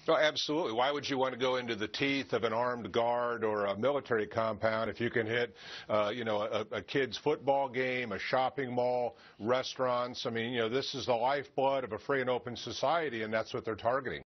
Oh, absolutely. Why would you want to go into the teeth of an armed guard or a military compound if you can hit, a kid's football game, a shopping mall, restaurants? I mean, this is the lifeblood of a free and open society, and that's what they're targeting.